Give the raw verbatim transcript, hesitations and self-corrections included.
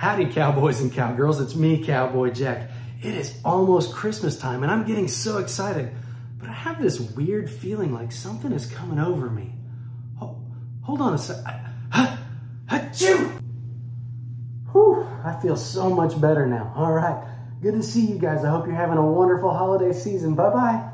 Howdy, cowboys and cowgirls. It's me, Cowboy Jack. It is almost Christmas time and I'm getting so excited, but I have this weird feeling like something is coming over me. Oh, hold on a sec. Ha, achoo! Whew, I feel so much better now. All right, good to see you guys. I hope you're having a wonderful holiday season. Bye-bye.